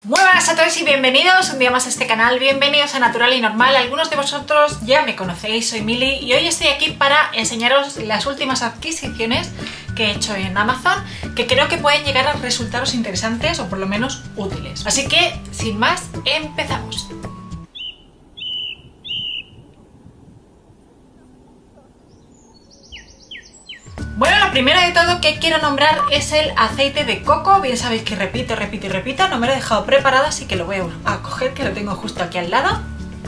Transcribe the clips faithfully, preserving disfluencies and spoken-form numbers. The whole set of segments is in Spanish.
Muy buenas a todos y bienvenidos un día más a este canal, bienvenidos a Natural y Normal. Algunos de vosotros ya me conocéis, soy Mili y hoy estoy aquí para enseñaros las últimas adquisiciones que he hecho en Amazon, que creo que pueden llegar a resultaros interesantes o por lo menos útiles. Así que, sin más, empezamos. Bueno, lo primero de todo que quiero nombrar es el aceite de coco. Bien sabéis que repito, repito y repito, no me lo he dejado preparado, así que lo voy a coger, que lo tengo justo aquí al lado.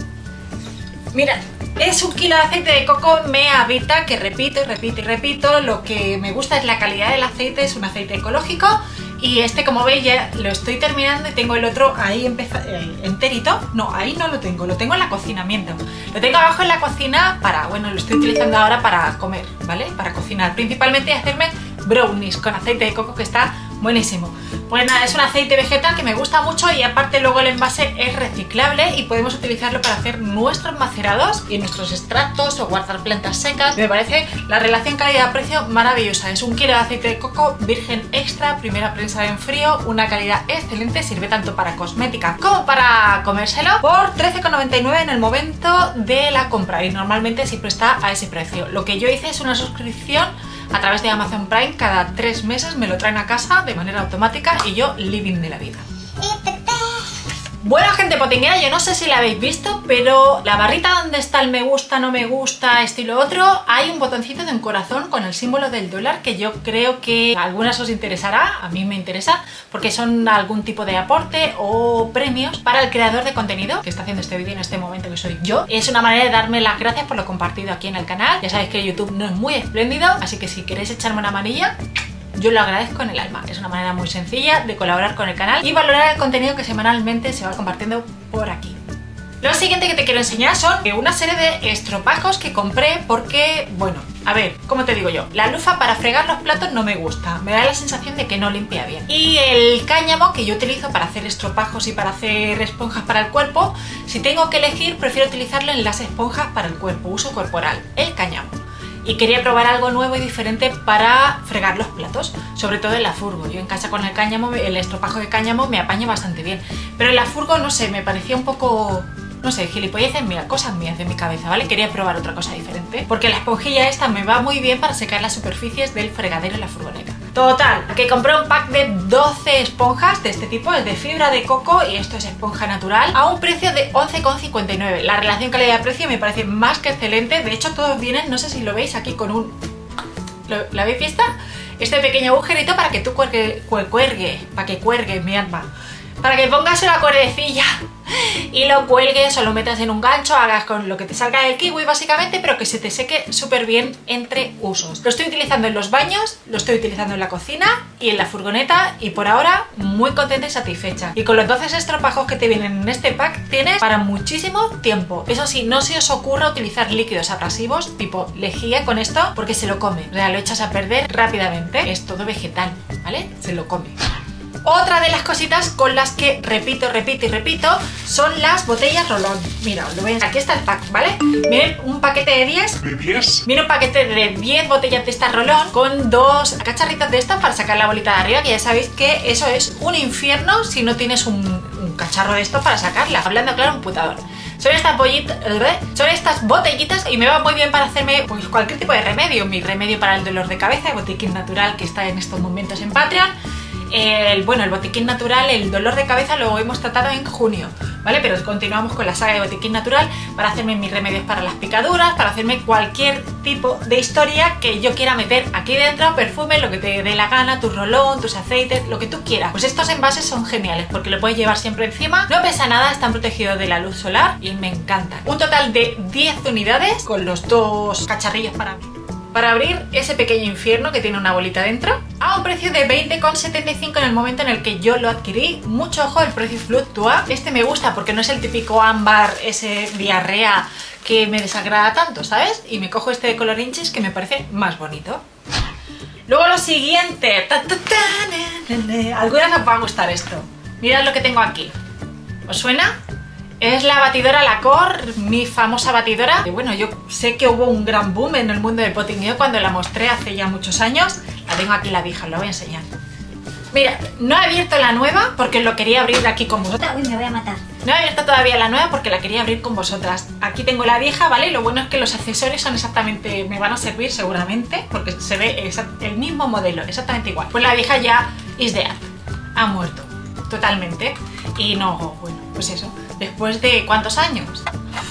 Mira, es un kilo de aceite de coco, me habita, que repito y repito y repito. Lo que me gusta es la calidad del aceite, es un aceite ecológico. Y este, como veis, ya lo estoy terminando y tengo el otro ahí eh, enterito. No, ahí no lo tengo, lo tengo en la cocinamiento. Lo tengo abajo en la cocina para, bueno, lo estoy utilizando ahora para comer, ¿vale? Para cocinar, principalmente y hacerme brownies con aceite de coco, que está buenísimo. Pues nada, es un aceite vegetal que me gusta mucho y aparte luego el envase es reciclable y podemos utilizarlo para hacer nuestros macerados y nuestros extractos o guardar plantas secas. Me parece la relación calidad-precio maravillosa. Es un kilo de aceite de coco virgen extra, primera prensa en frío, una calidad excelente, sirve tanto para cosmética como para comérselo, por trece con noventa y nueve en el momento de la compra y normalmente siempre está a ese precio. Lo que yo hice es una suscripción a través de Amazon Prime, cada tres meses me lo traen a casa de manera automática y yo living de la vida. Bueno, gente potinguera, yo no sé si la habéis visto, pero la barrita donde está el me gusta, no me gusta, esto y lo otro, hay un botoncito de un corazón con el símbolo del dólar que yo creo que a algunas os interesará, a mí me interesa, porque son algún tipo de aporte o premios para el creador de contenido que está haciendo este vídeo en este momento, que soy yo. Es una manera de darme las gracias por lo compartido aquí en el canal. Ya sabéis que YouTube no es muy espléndido, así que si queréis echarme una manilla, yo lo agradezco en el alma. Es una manera muy sencilla de colaborar con el canal y valorar el contenido que semanalmente se va compartiendo por aquí. Lo siguiente que te quiero enseñar son una serie de estropajos que compré porque, bueno, a ver, ¿cómo te digo yo? La lufa para fregar los platos no me gusta, me da la sensación de que no limpia bien. Y el cáñamo que yo utilizo para hacer estropajos y para hacer esponjas para el cuerpo, si tengo que elegir, prefiero utilizarlo en las esponjas para el cuerpo, uso corporal, el cáñamo. Y quería probar algo nuevo y diferente para fregar los platos, sobre todo en la furgo. Yo en casa con el cáñamo, el estropajo de cáñamo me apaño bastante bien, pero en la furgo, no sé, me parecía un poco, no sé, gilipolleces mías, cosas mías de mi cabeza, ¿vale? Quería probar otra cosa diferente, porque la esponjilla esta me va muy bien para secar las superficies del fregadero en la furgoneta. Total, que compré un pack de doce esponjas de este tipo, es de fibra de coco y esto es esponja natural, a un precio de once con cincuenta y nueve. La relación calidad-precio me parece más que excelente. De hecho, todos vienen, no sé si lo veis aquí con un... ¿Lo, ¿lo habéis visto? Este pequeño agujerito para que tú cuelgue, cuelgue, para que cuelgue mi alma, para que pongas una cuerdecilla y lo cuelgues o lo metas en un gancho, hagas con lo que te salga del kiwi básicamente, pero que se te seque súper bien entre usos. Lo estoy utilizando en los baños, lo estoy utilizando en la cocina y en la furgoneta y por ahora muy contenta y satisfecha. Y con los doce estropajos que te vienen en este pack tienes para muchísimo tiempo. Eso sí, no se os ocurra utilizar líquidos abrasivos tipo lejía con esto porque se lo come, o sea, lo echas a perder rápidamente. Es todo vegetal, ¿vale? Se lo come. Otra de las cositas con las que repito, repito y repito son las botellas rolón. Mira, lo ven, aquí está el pack, ¿vale? Miren, un paquete de diez. ¿De diez? Miren, un paquete de diez botellas de esta rolón con dos cacharritos de estos para sacar la bolita de arriba, que ya sabéis que eso es un infierno si no tienes un, un cacharro de estos para sacarla. Hablando claro, un putador. Son estas, bollitas, son estas botellitas y me va muy bien para hacerme pues, cualquier tipo de remedio. Mi remedio para el dolor de cabeza, el botiquín natural que está en estos momentos en Patreon. El, bueno, el botiquín natural, el dolor de cabeza lo hemos tratado en junio, ¿vale? Pero continuamos con la saga de botiquín natural para hacerme mis remedios para las picaduras, para hacerme cualquier tipo de historia que yo quiera meter aquí dentro, perfume, lo que te dé la gana, tu rolón, tus aceites, lo que tú quieras. Pues estos envases son geniales porque lo puedes llevar siempre encima, no pesa nada, están protegidos de la luz solar y me encantan. Un total de diez unidades con los dos cacharrillos para mí. Para abrir ese pequeño infierno que tiene una bolita dentro, a un precio de veinte con setenta y cinco en el momento en el que yo lo adquirí. Mucho ojo, el precio fluctúa. Este me gusta porque no es el típico ámbar, ese diarrea que me desagrada tanto, ¿sabes? Y me cojo este de color inches que me parece más bonito. Luego lo siguiente, ta, ta, ta, na, na, na. Algunas os va a gustar esto. Mirad lo que tengo aquí. ¿Os suena? Es la batidora Lacor, mi famosa batidora. Y bueno, yo sé que hubo un gran boom en el mundo del potingueo cuando la mostré hace ya muchos años. La tengo aquí la vieja, os la voy a enseñar. Mira, no he abierto la nueva porque lo quería abrir aquí con vosotras. Uy, me voy a matar. No he abierto todavía la nueva porque la quería abrir con vosotras. Aquí tengo la vieja, ¿vale? Lo bueno es que los accesorios son exactamente... me van a servir seguramente porque se ve el mismo modelo, exactamente igual. Pues la vieja ya is dead. Ha muerto. Totalmente. Y no, bueno, pues eso. Después de ¿cuántos años?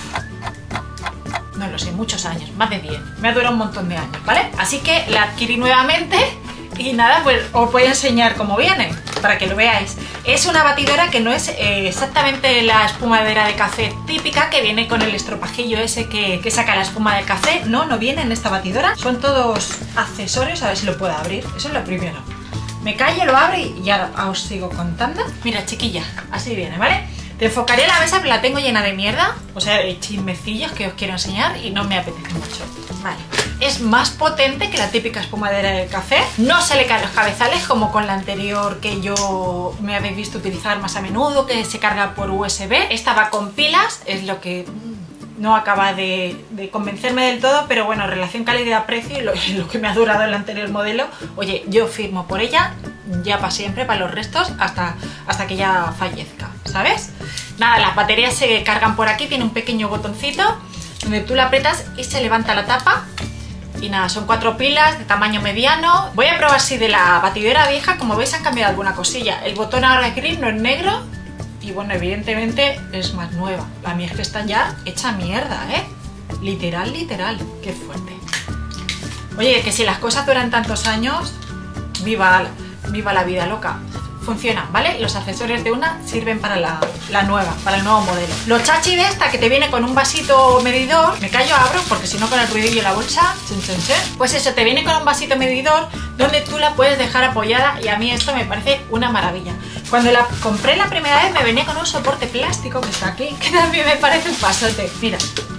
No lo sé, muchos años, más de diez. Me ha durado un montón de años, ¿vale? Así que la adquirí nuevamente y nada, pues os voy a enseñar cómo viene, para que lo veáis. Es una batidora que no es eh, exactamente la espumadera de café típica que viene con el estropajillo ese que, que saca la espuma del café. No, no viene en esta batidora. Son todos accesorios, a ver si lo puedo abrir. Eso es lo primero. Me callo, lo abro y ya os sigo contando. Mira, chiquilla, así viene, ¿vale? Te enfocaré la mesa, pero la tengo llena de mierda, o sea, de chismecillos que os quiero enseñar y no me apetece mucho. Vale. Es más potente que la típica espumadera del café. No se le caen los cabezales como con la anterior que yo me habéis visto utilizar más a menudo, que se carga por U S B. Esta va con pilas, es lo que no acaba de, de convencerme del todo, pero bueno, relación calidad-precio y lo, lo que me ha durado el anterior modelo, oye, yo firmo por ella ya para siempre, para los restos, hasta, hasta que ya fallezca, ¿sabes? Nada, las baterías se cargan por aquí, tiene un pequeño botoncito donde tú la aprietas y se levanta la tapa. Y nada, son cuatro pilas de tamaño mediano. Voy a probar si de la batidora vieja, como veis, han cambiado alguna cosilla. El botón ahora es gris, no es negro. Y bueno, evidentemente es más nueva. La mía es que está ya hecha mierda, ¿eh? Literal, literal. Qué fuerte. Oye, que si las cosas duran tantos años, viva, viva la vida loca. Funcionan, ¿vale? Los accesorios de una sirven para la, la nueva, para el nuevo modelo. Lo chachi de esta, que te viene con un vasito medidor. Me callo, abro, porque si no con el ruidillo de la bolsa, chen, chen, chen. Pues eso, te viene con un vasito medidor donde tú la puedes dejar apoyada y a mí esto me parece una maravilla. Cuando la compré la primera vez me venía con un soporte plástico que está aquí, que también me parece un pasote. Mira,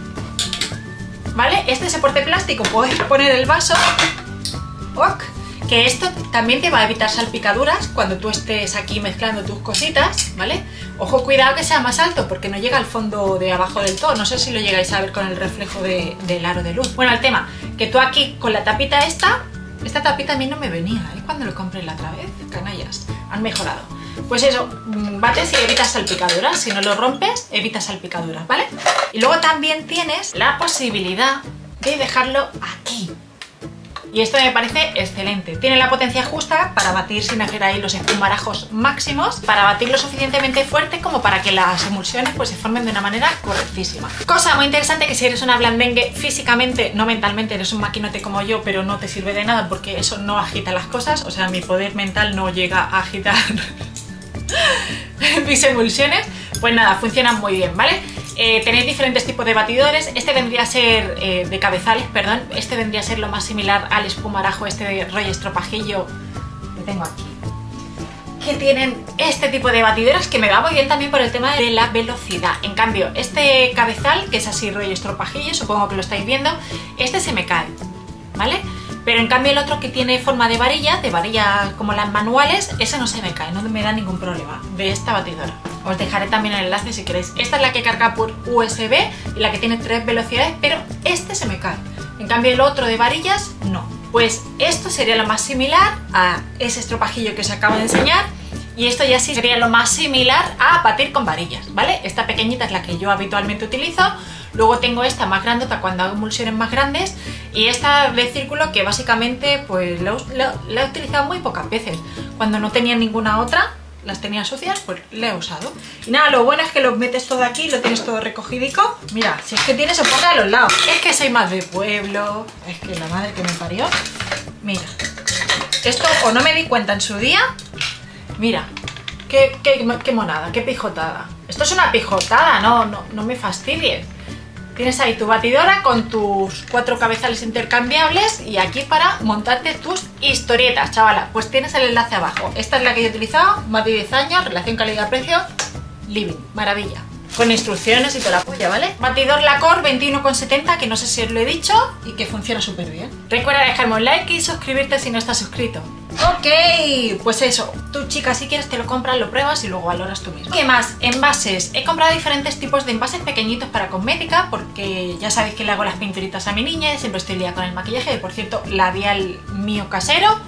¿vale? Este soporte plástico puedes poner el vaso, ¡oc!, que esto también te va a evitar salpicaduras cuando tú estés aquí mezclando tus cositas, ¿vale? Ojo, cuidado que sea más alto porque no llega al fondo de abajo del todo. No sé si lo llegáis a ver con el reflejo de, del aro de luz. Bueno, el tema, que tú aquí con la tapita esta, esta tapita a mí no me venía, ¿eh? Cuando lo compré la otra vez, canallas, han mejorado. Pues eso, bates y evitas salpicaduras. Si no lo rompes, evitas salpicaduras, ¿vale? Y luego también tienes la posibilidad de dejarlo aquí. Y esto me parece excelente. Tiene la potencia justa para batir sin hacer ahí los espumarajos máximos, para batir lo suficientemente fuerte como para que las emulsiones pues se formen de una manera correctísima. Cosa muy interesante, que si eres una blandengue físicamente, no mentalmente, eres un maquinote como yo, pero no te sirve de nada porque eso no agita las cosas, o sea, mi poder mental no llega a agitar mis emulsiones, pues nada, funcionan muy bien, ¿vale? Eh, tenéis diferentes tipos de batidores. Este vendría a ser eh, de cabezales, perdón. Este vendría a ser lo más similar al espumarajo este de rollo estropajillo que tengo aquí, que tienen este tipo de batidoras, que me va muy bien también por el tema de la velocidad. En cambio, este cabezal, que es así rollo estropajillo, supongo que lo estáis viendo, este se me cae, ¿vale? Pero en cambio el otro, que tiene forma de varilla, de varilla como las manuales, ese no se me cae, no me da ningún problema de esta batidora. Os dejaré también el enlace si queréis. Esta es la que carga por U S B y la que tiene tres velocidades, pero este se me cae. En cambio el otro de varillas, no. Pues esto sería lo más similar a ese estropajillo que os acabo de enseñar. Y esto ya sí sería lo más similar a batir con varillas, ¿vale? Esta pequeñita es la que yo habitualmente utilizo. Luego tengo esta más grandota cuando hago emulsiones más grandes. Y esta de círculo, que básicamente pues la, la, la he utilizado muy pocas veces. Cuando no tenía ninguna otra, las tenía sucias, pues la he usado. Y nada, lo bueno es que lo metes todo aquí, lo tienes todo recogidico. Mira, si es que tiene soporte a los lados. Es que soy más de pueblo. Es que la madre que me parió. Mira, esto o no me di cuenta en su día. Mira, qué, qué, qué monada, qué pijotada. Esto es una pijotada, no, no, no me fastidies. Tienes ahí tu batidora con tus cuatro cabezales intercambiables y aquí para montarte tus historietas, chavala. Pues tienes el enlace abajo. Esta es la que yo he utilizado, más de diez años, relación calidad-precio, living, maravilla. Con instrucciones y toda la polla, ¿vale? Batidor Lacor veintiuno con setenta, que no sé si os lo he dicho y que funciona súper bien. Recuerda dejarme un like y suscribirte si no estás suscrito. Ok, pues eso, tú chica, si quieres te lo compras, lo pruebas y luego valoras tú mismo. ¿Qué más? Envases. He comprado diferentes tipos de envases pequeñitos para cosmética, porque ya sabéis que le hago las pinturitas a mi niña y siempre estoy liada con el maquillaje. Y por cierto, labial mío casero,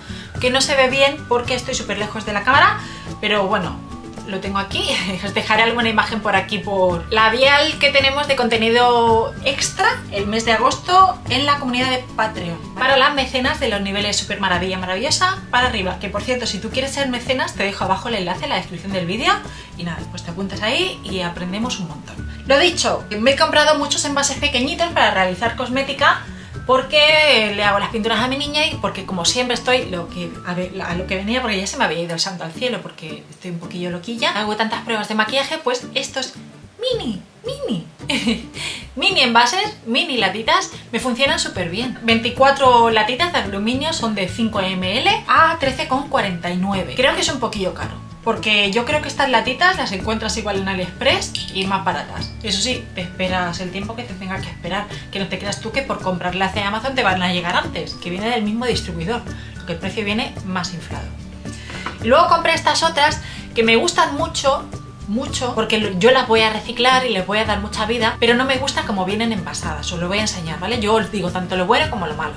que no se ve bien porque estoy súper lejos de la cámara, pero bueno, lo tengo aquí. Os dejaré alguna imagen por aquí por labial que tenemos de contenido extra el mes de agosto en la comunidad de Patreon para las mecenas de los niveles super maravilla maravillosa para arriba, que por cierto, si tú quieres ser mecenas te dejo abajo el enlace en la descripción del vídeo y nada, pues te apuntas ahí y aprendemos un montón. Lo dicho, me he comprado muchos envases pequeñitos para realizar cosmética porque le hago las pinturas a mi niña y porque como siempre estoy lo que, a, ver, a lo que venía, porque ya se me había ido el santo al cielo porque estoy un poquillo loquilla, hago tantas pruebas de maquillaje, pues estos mini, mini, mini envases, mini latitas, me funcionan súper bien. veinticuatro latitas de aluminio, son de cinco mililitros a trece con cuarenta y nueve. Creo que es un poquillo caro, porque yo creo que estas latitas las encuentras igual en AliExpress y más baratas. Eso sí, te esperas el tiempo que te tenga que esperar, que no te creas tú que por comprarlas de Amazon te van a llegar antes, que viene del mismo distribuidor, que el precio viene más inflado. Y luego compré estas otras que me gustan mucho, mucho, porque yo las voy a reciclar y les voy a dar mucha vida, pero no me gusta como vienen envasadas, os lo voy a enseñar, ¿vale? Yo os digo tanto lo bueno como lo malo.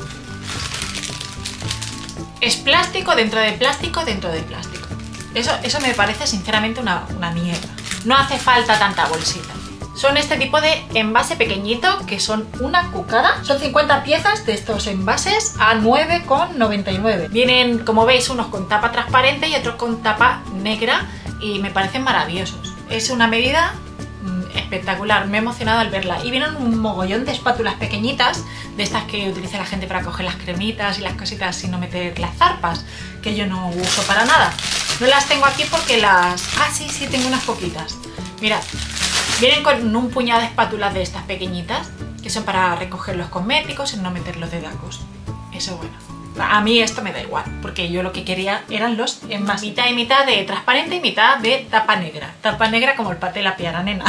Es plástico dentro de plástico dentro de plástico. Eso, eso me parece sinceramente una, una mierda. No hace falta tanta bolsita. Son este tipo de envase pequeñito que son una cucada. Son cincuenta piezas de estos envases a nueve con noventa y nueve. Vienen, como veis, unos con tapa transparente y otros con tapa negra y me parecen maravillosos. Es una medida mmm, espectacular. Me he emocionado al verla. Y vienen un mogollón de espátulas pequeñitas, de estas que utiliza la gente para coger las cremitas y las cositas sin no meter las zarpas, que yo no uso para nada. No las tengo aquí porque las... Ah, sí, sí, tengo unas poquitas. Mirad, vienen con un puñado de espátulas de estas pequeñitas, que son para recoger los cosméticos y no meter los dedacos. Eso bueno. A mí esto me da igual, porque yo lo que quería eran los envases. Mitad y mitad de transparente y mitad de tapa negra. Tapa negra como el paté de la piara, nena.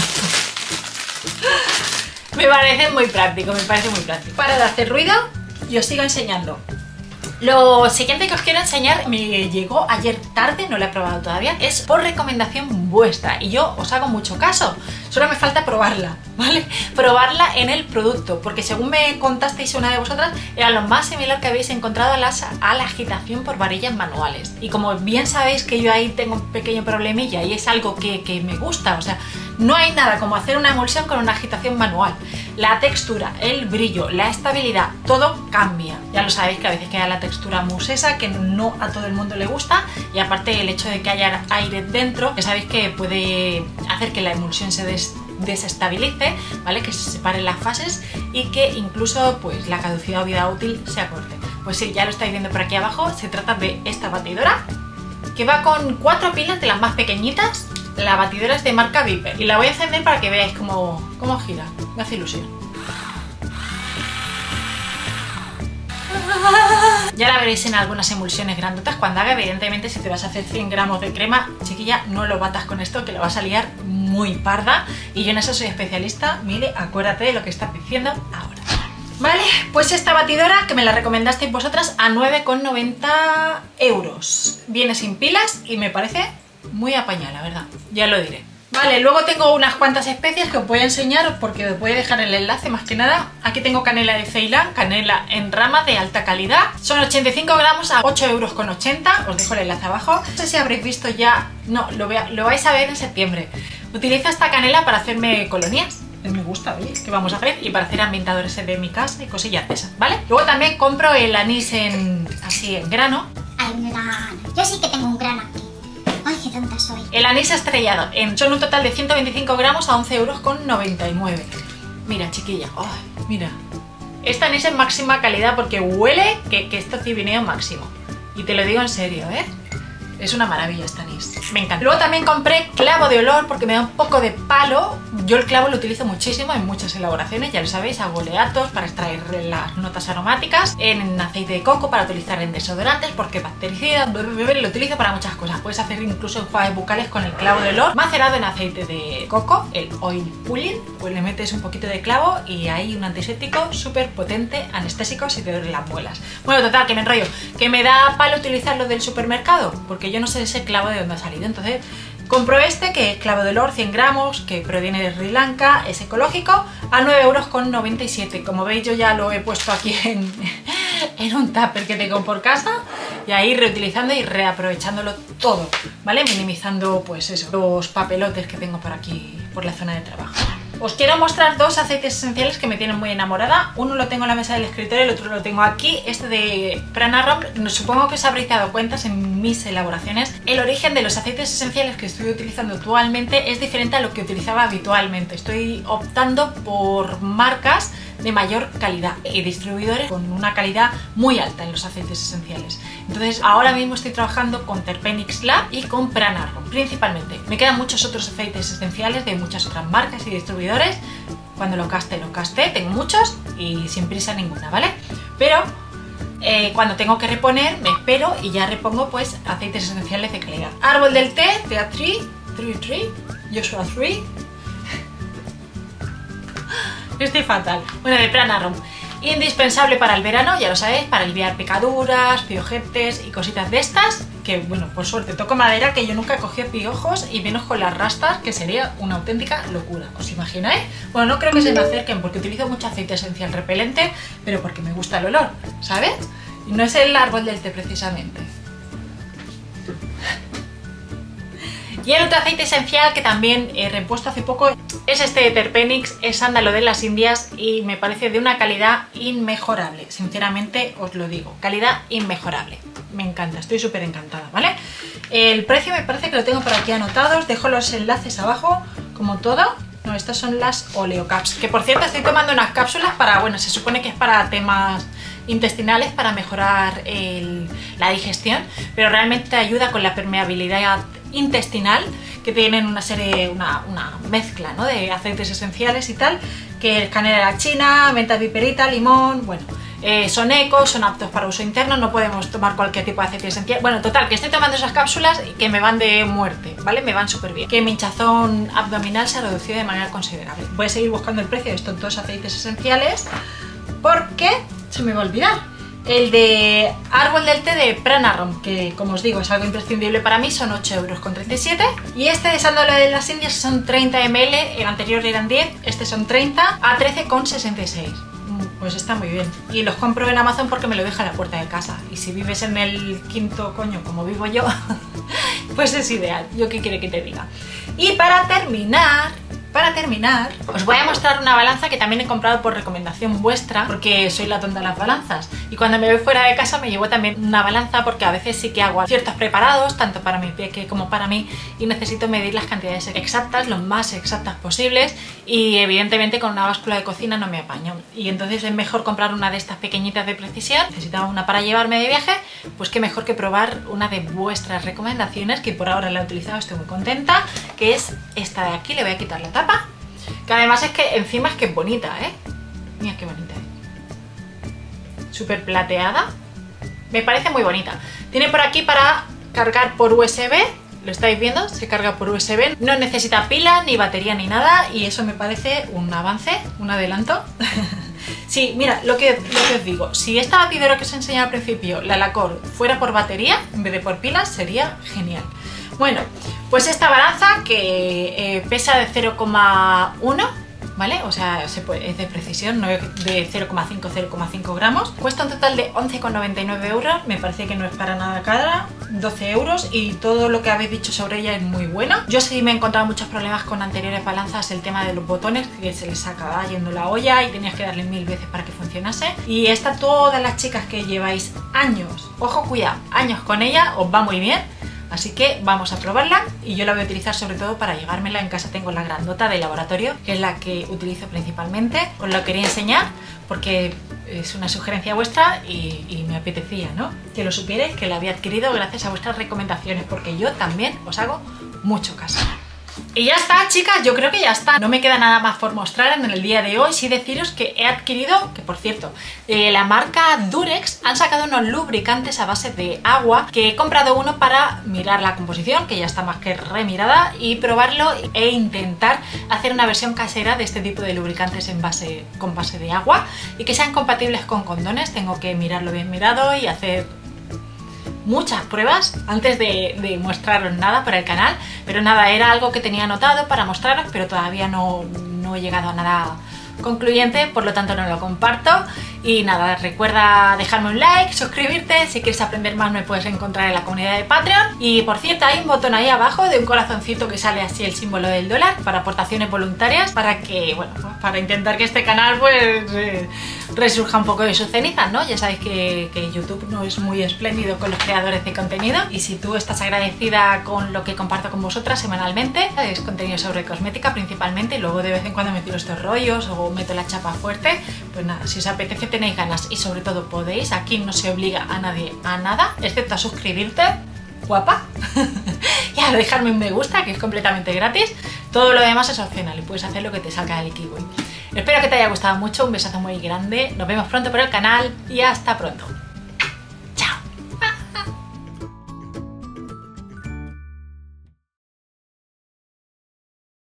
Me parece muy práctico, me parece muy práctico. Para de hacer ruido, yo os sigo enseñando. Lo siguiente que os quiero enseñar me llegó ayer tarde, no lo he probado todavía, es por recomendación vuestra y yo os hago mucho caso, solo me falta probarla, ¿vale? Probarla en el producto, porque según me contasteis una de vosotras, era lo más similar que habéis encontrado a, las, a la agitación por varillas manuales. Y como bien sabéis que yo ahí tengo un pequeño problemilla y es algo que, que me gusta, o sea, no hay nada como hacer una emulsión con una agitación manual. La textura, el brillo, la estabilidad, todo cambia. Ya lo sabéis que a veces queda la textura musesa, que no a todo el mundo le gusta, y aparte el hecho de que haya aire dentro, que sabéis que puede hacer que la emulsión se des desestabilice, ¿vale? Que se separen las fases y que incluso pues la caducidad o vida útil se acorte. Pues sí, ya lo estáis viendo por aquí abajo, se trata de esta batidora que va con cuatro pilas de las más pequeñitas. La batidora es de marca Viper y la voy a encender para que veáis cómo, cómo gira. Me hace ilusión. Ya la veréis en algunas emulsiones grandotas cuando haga. Evidentemente, si te vas a hacer cien gramos de crema, chiquilla, no lo batas con esto, que lo vas a liar muy parda. Y yo en eso soy especialista. Mire, acuérdate de lo que estás diciendo ahora. Vale, pues esta batidora que me la recomendasteis vosotras a nueve con noventa euros. Viene sin pilas y me parece muy apañada, la verdad. Ya lo diré. Vale, luego tengo unas cuantas especias que os voy a enseñar porque os voy a dejar el enlace más que nada. Aquí tengo canela de Ceilán, canela en rama de alta calidad. Son ochenta y cinco gramos a ocho euros con ochenta. Os dejo el enlace abajo. No sé si habréis visto ya... No, lo, voy a... lo vais a ver en septiembre. Utilizo esta canela para hacerme colonias. Me gusta, oye, ¿qué vamos a hacer? Y para hacer ambientadores de mi casa y cosillas de esas, ¿vale? Luego también compro el anís en... así en grano. Ay, me da gana. Yo sí que tengo un grano aquí. Ay, qué tonta soy. El anís estrellado, en, son un total de ciento veinticinco gramos a once euros con noventa y nueve. Mira, chiquilla, oh, mira. Este anís es máxima calidad porque huele que, que esto cibineo máximo. Y te lo digo en serio, ¿eh? Es una maravilla este anís. Me encanta. Luego también compré clavo de olor porque me da un poco de palo. Yo el clavo lo utilizo muchísimo en muchas elaboraciones, ya lo sabéis, hago oleatos para extraer las notas aromáticas, en aceite de coco para utilizar en desodorantes porque bactericida, lo utilizo para muchas cosas. Puedes hacer incluso enjuagues bucales con el clavo de olor macerado en aceite de coco, el oil pulling, pues le metes un poquito de clavo y hay un antiséptico súper potente, anestésico si te duelen las muelas. Bueno, total, que me enrollo, que me da palo utilizar lo del supermercado porque yo no sé ese clavo de dónde ha salido, entonces compro este que es clavo de olor cien gramos, que proviene de Sri Lanka, es ecológico, a nueve euros con noventa y siete. Como veis yo ya lo he puesto aquí en, en un tupper que tengo por casa y ahí reutilizando y reaprovechándolo todo, ¿vale? Minimizando pues eso, los papelotes que tengo por aquí, por la zona de trabajo. Os quiero mostrar dos aceites esenciales que me tienen muy enamorada. Uno lo tengo en la mesa del escritorio, el otro lo tengo aquí. Este de Pranarom, supongo que os habréis dado cuenta en mis elaboraciones. El origen de los aceites esenciales que estoy utilizando actualmente es diferente a lo que utilizaba habitualmente. Estoy optando por marcas de mayor calidad y distribuidores con una calidad muy alta en los aceites esenciales. Entonces ahora mismo estoy trabajando con Terpenix Lab y con Pranarom principalmente. Me quedan muchos otros aceites esenciales de muchas otras marcas y distribuidores. Cuando lo caste, lo casté, tengo muchos y sin prisa ninguna, ¿vale? Pero eh, cuando tengo que reponer me espero y ya repongo pues aceites esenciales de calidad. Árbol del té, Tea Tree, Tree Tree, Joshua Tree. Estoy fatal. Bueno, de Pranarom. Indispensable para el verano, ya lo sabéis, para aliviar picaduras, piojetes y cositas de estas. Que bueno, por suerte toco madera, que yo nunca he cogido piojos y menos con las rastas, que sería una auténtica locura. ¿Os imagináis? Bueno, no creo que se me acerquen porque utilizo mucho aceite esencial repelente, pero porque me gusta el olor, ¿sabes? Y no es el árbol del té precisamente. Y el otro aceite esencial que también he repuesto hace poco es este de Terpenix, es sándalo de las Indias y me parece de una calidad inmejorable. Sinceramente os lo digo, calidad inmejorable. Me encanta, estoy súper encantada, ¿vale? El precio me parece que lo tengo por aquí anotado, os dejo los enlaces abajo, como todo. No, estas son las Oleocaps, que por cierto estoy tomando unas cápsulas para, bueno, se supone que es para temas intestinales, para mejorar el, la digestión, pero realmente ayuda con la permeabilidad intestinal, que tienen una serie, una, una mezcla, ¿no?, de aceites esenciales y tal, que es canela china, menta piperita, limón, bueno, eh, son ecos, son aptos para uso interno, no podemos tomar cualquier tipo de aceite esencial. Bueno, total, que estoy tomando esas cápsulas y que me van de muerte, ¿vale? Me van súper bien. Que mi hinchazón abdominal se ha reducido de manera considerable. Voy a seguir buscando el precio de estos dos aceites esenciales porque se me va a olvidar. El de árbol del té de Pranarom, que como os digo es algo imprescindible para mí, son ocho euros con treinta y siete. Y este de sándalo de las Indias son treinta mililitros, el anterior eran diez, este son treinta, a trece con sesenta y seis. Pues está muy bien. Y los compro en Amazon porque me lo deja en la puerta de casa. Y si vives en el quinto coño como vivo yo, pues es ideal. ¿Yo qué quiere que te diga? Y para terminar... Para terminar, os voy a mostrar una balanza que también he comprado por recomendación vuestra, porque soy la tonta de las balanzas. Y cuando me voy fuera de casa me llevo también una balanza, porque a veces sí que hago ciertos preparados, tanto para mi peque como para mí, y necesito medir las cantidades exactas, lo más exactas posibles, y evidentemente con una báscula de cocina no me apaño. Y entonces es mejor comprar una de estas pequeñitas de precisión. Necesitaba una para llevarme de viaje, pues qué mejor que probar una de vuestras recomendaciones, que por ahora la he utilizado, estoy muy contenta, que es esta de aquí. Le voy a quitar la tapa. Que además es que encima es que es bonita, ¿eh? Mira qué bonita, ¿eh? Súper plateada. Me parece muy bonita. Tiene por aquí para cargar por U S B. ¿Lo estáis viendo? Se carga por U S B. No necesita pila, ni batería, ni nada. Y eso me parece un avance, un adelanto. Sí, mira, lo que, lo que os digo. Si esta batidora que os he enseñado al principio, la Lacor, fuera por batería en vez de por pilas, sería genial. Bueno, pues esta balanza que eh, pesa de cero coma uno, ¿vale? O sea, se puede, es de precisión, no es de cero coma cinco, cero coma cinco gramos. Cuesta un total de once con noventa y nueve euros, me parece que no es para nada cara, doce euros, y todo lo que habéis dicho sobre ella es muy bueno. Yo sí me he encontrado muchos problemas con anteriores balanzas, el tema de los botones, que se les acaba yendo la olla y tenías que darle mil veces para que funcionase. Y esta, todas las chicas que lleváis años, ojo, cuidado, años con ella, os va muy bien. Así que vamos a probarla y yo la voy a utilizar sobre todo para llevármela. En casa tengo la grandota de laboratorio, que es la que utilizo principalmente. Os lo quería enseñar porque es una sugerencia vuestra y, y me apetecía, ¿no?, que lo supierais, que la había adquirido gracias a vuestras recomendaciones, porque yo también os hago mucho caso. Y ya está, chicas, yo creo que ya está. No me queda nada más por mostrar en el día de hoy. Sí deciros que he adquirido, que por cierto, eh, la marca Durex han sacado unos lubricantes a base de agua, que he comprado uno para mirar la composición, que ya está más que remirada, y probarlo e intentar hacer una versión casera de este tipo de lubricantes en base, con base de agua, y que sean compatibles con condones. Tengo que mirarlo bien mirado y hacer muchas pruebas antes de, de mostraros nada para el canal, pero nada, era algo que tenía anotado para mostraros, pero todavía no, no he llegado a nada concluyente, por lo tanto no lo comparto. Y nada, recuerda dejarme un like, suscribirte, si quieres aprender más me puedes encontrar en la comunidad de Patreon. Y por cierto, hay un botón ahí abajo de un corazoncito que sale así el símbolo del dólar para aportaciones voluntarias, para que, bueno, pues para intentar que este canal pues eh, resurja un poco de sus cenizas, ¿no? Ya sabéis que, que YouTube no es muy espléndido con los creadores de contenido, y si tú estás agradecida con lo que comparto con vosotras semanalmente, es contenido sobre cosmética principalmente, y luego de vez en cuando me tiro estos rollos o meto la chapa fuerte, pues nada, si os apetece, tenéis ganas y sobre todo podéis, aquí no se obliga a nadie a nada, excepto a suscribirte, guapa, y a dejarme un me gusta, que es completamente gratis. Todo lo demás es opcional y puedes hacer lo que te salga del kiwi. Espero que te haya gustado mucho, un besazo muy grande, nos vemos pronto por el canal y hasta pronto.